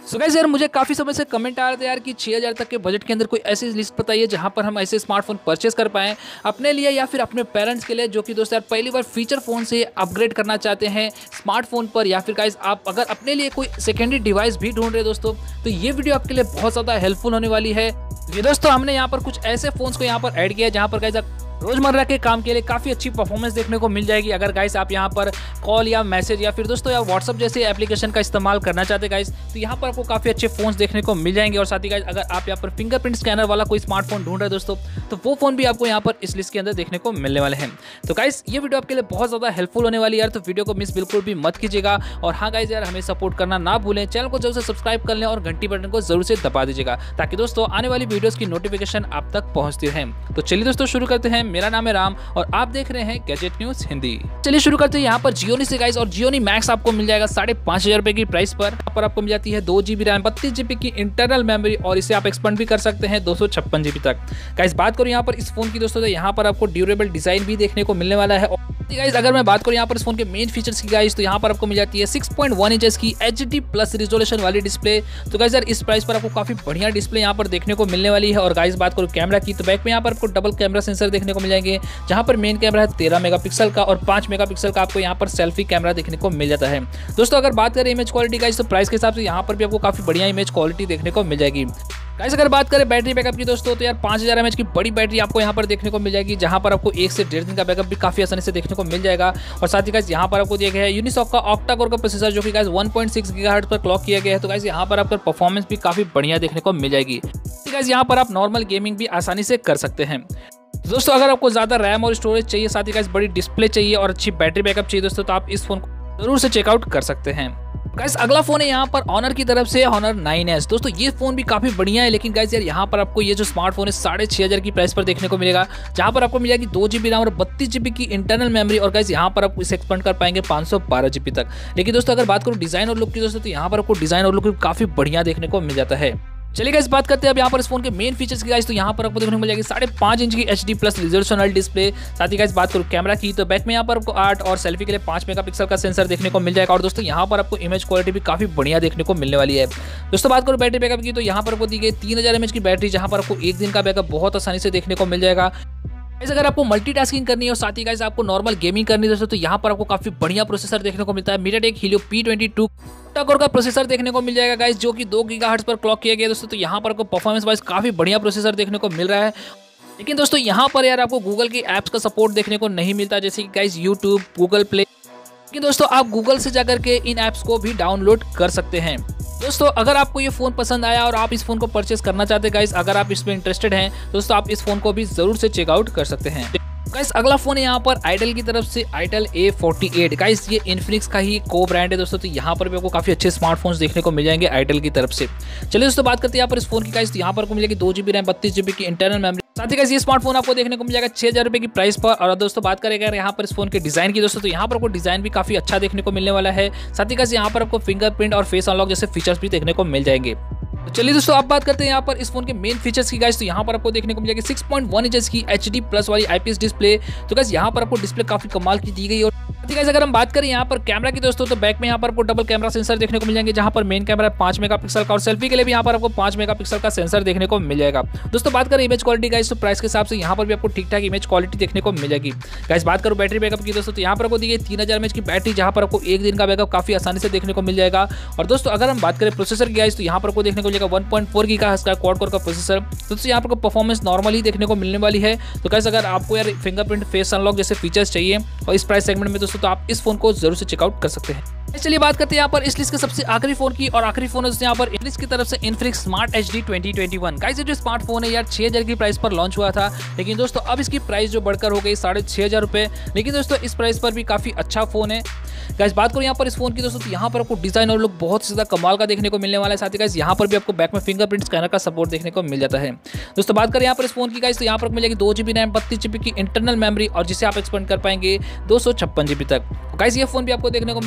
So guys यार मुझे काफी समय से कमेंट आ रहे थे यार कि 6000 तक के बजट के अंदर कोई ऐसी लिस्ट बताइए जहां पर हम ऐसे स्मार्टफोन परचेस कर पाएं अपने लिए या फिर अपने पेरेंट्स के लिए, जो कि दोस्त यार पहली बार फीचर फोन से अपग्रेड करना चाहते हैं स्मार्टफोन पर, या फिर गाइस आप अगर अपने लिए कोई सेकेंडरी डिवाइस भी ढूंढ रहे हैं दोस्तों, तो ये वीडियो आपके लिए बहुत ज़्यादा हेल्पफुल होने वाली है। ये दोस्तों हमने यहाँ पर कुछ ऐसे फोन्स को यहाँ पर ऐड किया है जहाँ पर गाइस रोजमर्रा के काम के लिए काफी अच्छी परफॉर्मेंस देखने को मिल जाएगी। अगर गाइस आप यहाँ पर कॉल या मैसेज या फिर दोस्तों या व्हाट्सअप जैसे एप्लीकेशन का इस्तेमाल करना चाहते गाइस, तो यहाँ पर आपको काफी अच्छे फोन्स देखने को मिल जाएंगे। और साथ ही गाइस अगर आप यहाँ पर फिंगरप्रिंट स्कैनर वाला कोई स्मार्टफोन ढूंढ रहे हैं दोस्तों, तो वो फोन भी आपको यहाँ पर इस लिस्ट के अंदर देखने को मिलने वाले हैं। तो गाइस ये वीडियो आपके लिए बहुत ज्यादा हेल्पफुल होने वाली है यार, तो वीडियो को मिस बिल्कुल भी मत कीजिएगा। और हाँ गाइस यार हमें सपोर्ट करना ना भूलें, चैनल को जरूर से सब्सक्राइब कर लें और घंटी बटन को जरूर से दबा दीजिएगा ताकि दोस्तों आने वाली वीडियोस की नोटिफिकेशन आप तक पहुंचती रहे। तो चलिए दोस्तों शुरू करते हैं। मेरा नाम है राम और आप देख रहे हैं गैजेट न्यूज हिंदी। चलिए शुरू करते हैं यहाँ पर जियोनी से गाइस, और जियोनी मैक्स आपको मिल जाएगा 5500 रुपए की प्राइस पर। यहाँ पर आपको मिल जाती है 2GB रैम, 32GB की इंटरनल मेमोरी, और इसे आप एक्सपेंड भी कर सकते हैं 256GB तक। गाइस बात करूँ यहाँ पर इस फोन की दोस्तों, तो यहाँ पर आपको ड्यूरेबल डिजाइन भी देखने को मिलने वाला है। गाइस अगर मैं बात करूँ यहाँ पर इस फोन के मेन फीचर्स की गाइस, तो यहाँ पर आपको मिल जाती है 6.1 इंचेस की HD+ रिजोल्यूशन वाली डिस्प्ले। तो गाइस यार इस प्राइस पर आपको काफी बढ़िया डिस्प्ले यहाँ पर देखने को मिलने वाली है। और गाइस बात करूँ कैमरा की, तो बैक में यहाँ पर आपको डबल कैमरा सेंसर देखने को मिल जाएंगे, जहाँ पर मेन कैमरा है 13 मेगापिक्सल का और 5 मेगापिक्सल का आपको यहाँ पर सेल्फी कैमरा देखने को मिल जाता है। दोस्तों अगर बात करें इमेज क्वालिटी गाइस, तो प्राइस के हिसाब से यहाँ पर भी आपको काफी बढ़िया इमेज क्वालिटी देखने को मिल जाएगी। गाइस अगर बात करें बैटरी बैकअप की दोस्तों, तो यार 5000 mAh की बड़ी बैटरी आपको यहाँ पर देखने को मिल जाएगी, जहाँ पर आपको 1 से 1.5 दिन का बैकअप भी काफी आसानी से देखने को मिल जाएगा। और साथ ही गाइस यहाँ पर आपको दिया गया है यूनिसॉक का ऑक्टा कोर का प्रोसेसर, जो कि गाइस 1.6 GHz पर क्लॉक किया गया है। तो गाइस यहाँ पर आपका परफॉर्मेंस भी काफी बढ़िया देखने को मिल जाएगी। गाइस यहाँ पर आप नॉर्मल गेमिंग भी आसानी से कर सकते हैं। दोस्तों अगर आपको ज्यादा रैम और स्टोरेज चाहिए, साथ ही गाइस बड़ी डिस्प्ले चाहिए और अच्छी बैटरी बैकअप चाहिए दोस्तों, तो आप इस फोन को जरूर से चेकआउट कर सकते हैं। गाइस अगला फोन है यहाँ पर ऑनर की तरफ से Honor 9S। दोस्तों ये फोन भी काफी बढ़िया है, लेकिन गाइस यार यहाँ पर आपको ये जो स्मार्टफोन है 6500 की प्राइस पर देखने को मिलेगा, जहाँ पर आपको मिल जाएगी 2GB रैम और 32GB की इंटरनल मेमोरी। और गाइस यहाँ पर आप इसे एक्सपेंड कर पाएंगे 512GB तक। लेकिन दोस्तों अगर बात करूँ डिजाइन और लुक की दोस्तों, तो यहाँ पर आपको डिजाइन और लुक भी काफी बढ़िया देखने को मिल जाता है। चलिए गाइस बात करते हैं अब यहाँ पर इस फोन के मेन फीचर्स की गाइस, तो यहाँ पर आपको देखने को मिल जाएगी 5.5 इंच की HD+ रिजोल्यूशन वाली डिस्प्ले। साथ ही गाइस बात करूँ कैमरा की, तो बैक में यहाँ पर आपको 8 और सेल्फी के लिए 5 मेगापिक्सल का सेंसर देखने को मिल जाएगा। और दोस्तों यहाँ पर आपको इमेज क्वालिटी भी काफी बढ़िया देखने को मिलने वाली है। दोस्तों बात करूँ बैटरी बैकअप की, तो यहाँ पर आपको दी गई 3000 mAh की बैटरी, जहाँ पर आपको 1 दिन का बैकअप बहुत आसानी से देखने को मिल जाएगा। अगर आपको मल्टीटास्किंग करनी है और साथ ही गाइस आपको नॉर्मल गेमिंग करनी है दोस्तों, तो यहाँ पर आपको काफी बढ़िया प्रोसेसर देखने को मिलता है। MediaTek Helio P22 octa core का प्रोसेसर देखने को मिल जाएगा गाइस, जो कि 2 GHz पर क्लॉक किया गया दोस्तों। तो यहाँ पर आपको परफॉर्मेंस वाइज काफी बढ़िया प्रोसेसर देखने को मिल रहा है। लेकिन दोस्तों यहाँ पर यार आपको गूगल की एप्स का सपोर्ट देखने को नहीं मिलता, जैसे कि गाइस यूट्यूब, गूगल प्ले। लेकिन दोस्तों आप गूगल से जाकर के इन ऐप्स को भी डाउनलोड कर सकते हैं। दोस्तों अगर आपको ये फोन पसंद आया और आप इस फोन को परचेस करना चाहते हैं गाइस, अगर आप इसमें इंटरेस्टेड हैं दोस्तों, आप इस फोन को भी जरूर से चेकआउट कर सकते हैं। गाइस अगला फोन है यहाँ पर आइडल की तरफ से आइडल A48। गाइस ये इन्फिनिक्स का ही को ब्रांड है दोस्तों, तो यहाँ पर भी आपको काफी अच्छे स्मार्टफोन्स देखने को मिल जाएंगे आइडल की तरफ से। चलिए दोस्तों बात करते हैं यहाँ पर इस फोन की गाइस, तो यहाँ पर आपको मिलेगी 2GB रैम, 32GB की इंटरनल मेमोरी। साथ ही गाइस ये स्मार्टफोन आपको देखने को मिल जाएगा 6000 रुपए की प्राइस पर। और दोस्तों बात करेंगे यहाँ पर इस फोन के डिजाइन की दोस्तों, तो यहाँ पर आपको डिजाइन भी काफी अच्छा देखने को मिलने वाला है। साथ ही गाइस यहाँ पर आपको फिंगरप्रिंट और फेस अनलॉक जैसे फीचर्स भी देखने को मिल जाएंगे। तो चलिए दोस्तों अब बात करते हैं यहाँ पर इस फोन के मेन फीचर्स की गाइस, तो यहाँ पर आपको देखने को मिल जाएगी 6.1 इंचेस की HD+ वाली IPS डिस्प्ले। तो गाइस यहाँ पर आपको डिस्प्ले काफी कमाल की दी गई। और गाइस अगर हम बात करें यहाँ पर कैमरा की दोस्तों, तो बैक में यहाँ पर आपको डबल कैमरा सेंसर देखने को मिल जाएंगे, जहाँ पर मेन कैमरा 5 मेगापिक्सल का और सेल्फी के लिए भी यहाँ पर आपको 5 मेगापिक्सल का सेंसर देखने को मिल जाएगा। दोस्तों बात करें इमेज क्वालिटी गाइस, तो प्राइस के हिसाब से यहाँ पर भी आपको ठीक ठाक इमेज क्वालिटी देखने को मिल जाएगी। गाइस बात करूँ बैटरी बैकअप की दोस्तों, तो यहाँ पर आपको दी गई 3000 mAh की बैटरी, जहाँ पर आपको 1 दिन का बैकअप काफी आसानी से देखने को मिल जाएगा। और दोस्तों अगर हम बात करें प्रोसेसर की गाइस, तो यहाँ पर आपको देखने को मिलेगा 1.4 GHz का क्वाड कोर का प्रोसेसर। दोस्तों यहाँ पर परफॉर्मेंस नॉर्मली देखने को मिलने वाली है। तो गाइस अगर आपको यार फिंगरप्रिंट, फेस अनलॉक जैसे फीचर्स चाहिए और इस प्राइस सेगमेंट में दोस्तों, तो आप इस फोन को जरूर से चेकआउट कर सकते हैं। चलिए बात करते हैं यहाँ पर इस लिस्ट के सबसे आखिरी फोन की, और आखिरी फोन है यहाँ पर इन्फिनिक्स की तरफ से इन्फिनिक्स स्मार्ट HD 2021। गाइस ये जो स्मार्टफोन है यार 6000 की प्राइस पर लॉन्च हुआ था, लेकिन दोस्तों अब इसकी प्राइस जो बढ़कर हो गई 6500 रुपए। लेकिन दोस्तों इस प्राइस पर भी काफी अच्छा फोन है। गाइस बात करूँ यहाँ पर इस फोन की दोस्तों, तो यहाँ पर आपको डिजाइन और लुक बहुत ज्यादा कमाल का देखने को मिलने वाला है। साथ ही गाइस यहाँ पर भी आपको बैक में फिंगरप्रिंट स्कैनर का सपोर्ट देखने को मिल जाता है। दोस्तों बात करें यहाँ पर इस फोन की गाइस, तो यहाँ पर मिलेगी 2GB रैम, 32GB की इंटरनल मेमोरी, और जिसे आप एक्सपेंड कर पाएंगे 256GB तक। गाइस ये फोन भी आपको देखने को मिल जाएगा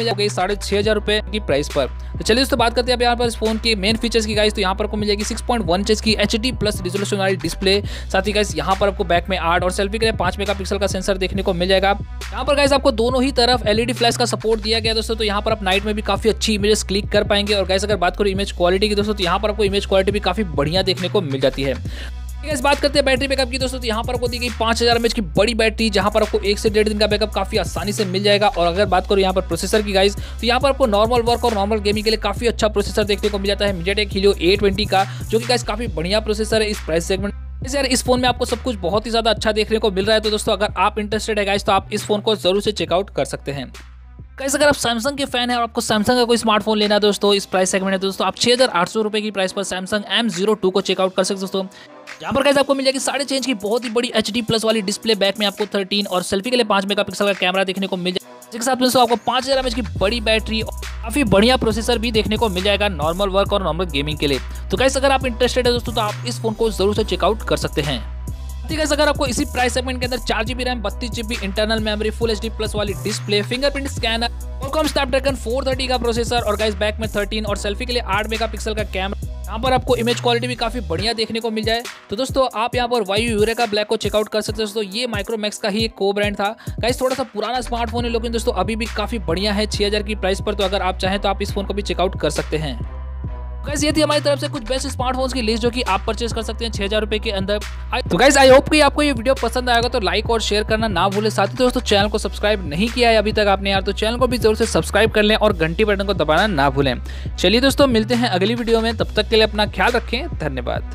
6,500 रुपए की प्राइस पर। तो चलिए दोस्तों बात करते हैं अब यहाँ पर इस फोन के मेन फीचर्स की गाइस। तो यहाँ पर आपको मिल जाएगी 6.1 इंच की HD प्लस रिजोल्यूशन वाली डिस्प्ले। साथ ही गाइस यहाँ पर आपको बैक में 8 और सेल्फी के लिए 5 मेगापिक्सल का सेंसर देखने को मिल जाएगा। यहाँ पर गाइस आपको दोनों ही तरफ LED फ्लैश का सपोर्ट दिया गया दोस्तों। तो यहाँ पर आप नाइट में भी काफी अच्छी इमेजेस क्लिक कर पाएंगे। और गाइस अगर बात करो इमेज क्वालिटी की दोस्तों, तो यहाँ पर आपको इमेज क्वालिटी भी काफी बढ़िया देखने को मिल जाती है। इस बात करते हैं बैटरी बैकअप की दोस्तों, तो यहाँ पर आपको दी गई 5000 mAh की बड़ी बैटरी, जहाँ पर आपको 1 से 1.5 दिन का बैकअप काफी आसानी से मिल जाएगा। और अगर बात करो यहाँ पर प्रोसेसर की गाइस, तो यहाँ पर आपको नॉर्मल वर्क और नॉर्मल गेमिंग के लिए काफी अच्छा प्रोसेसर देखने को मिल जाता है MediaTek Helio A20 का, जो कि गाइस काफी बढ़िया प्रोसेसर है इस प्राइस सेगमेंट। यार इस फोन में आपको सब कुछ बहुत ही ज्यादा अच्छा देखने को मिल रहा है। तो दोस्तों अगर आप इंटरेस्टेड है गाइस, तो आप इस फोन को जरूर से चेकआउट कर सकते हैं। गाइस अगर आप सैमसंग के फैन हैं और आपको सैमसंग का कोई स्मार्टफोन लेना है दोस्तों इस प्राइस सेगमेंट है, दोस्तों आप 6,800 रुपए की प्राइस पर सैमसंग M02 को चेकआउट कर सकते हैं दोस्तों। यहाँ पर गाइस आपको मिल जाएगी 6.5 इंच की बहुत ही बड़ी HD प्लस वाली डिस्प्ले, बैक में आपको 13 और सेल्फी के लिए 5 मेगापिक्सल का कैमरा देखने को मिल जाएगा। इसके साथ में दोस्तों आपको 5000 mAh की बड़ी बैटरी और काफी बढ़िया प्रोसेसर भी देखने को मिल जाएगा नॉर्मल वर्क और नॉर्मल गेमिंग के लिए। तो गाइस अगर आप इंटरेस्टेड है दोस्तों, तो आप इस फोन को जरूर से चेकआउट कर सकते हैं। ठीक है, अगर आपको इसी प्राइस सेगमेंट के अंदर 4GB RAM, 32GB internal memory, full HD plus वाली display, fingerprint scanner, Qualcomm Snapdragon 430 का प्रोसेसर और गाइस बैक में 13 और सेल्फी के लिए 8 मेगापिक्सल का कैमरा, यहाँ पर आपको इमेज क्वालिटी भी काफी बढ़िया देखने को मिल जाए। तो दोस्तों आप यहाँ पर वायु यूरेका ब्लैक को चेकआउट कर सकते हैं दोस्तों। ये माइक्रोमैक्स का ही एक को ब्रांड था गाइस, थोड़ा सा पुराना स्मार्टफोन है, लेकिन दोस्तों अभी भी काफी बढ़िया है 6000 की प्राइस पर। तो अगर आप चाहें तो आप इस फोन को भी चेकआउट कर सकते हैं। गाइस ये थी हमारी तरफ से कुछ बेस्ट स्मार्टफोन्स की लिस्ट, जो कि आप परचेज कर सकते हैं 6000 रुपए के अंदर। तो गाइस आई होप कि आपको ये वीडियो पसंद आएगा, तो लाइक और शेयर करना ना भूलें। साथ ही दोस्तों चैनल को सब्सक्राइब नहीं किया है अभी तक आपने यार, तो चैनल को भी जरूर से सब्सक्राइब कर लें और घंटी बटन को दबाना ना भूलें। चलिए दोस्तों मिलते हैं अगली वीडियो में, तब तक के लिए अपना ख्याल रखें, धन्यवाद।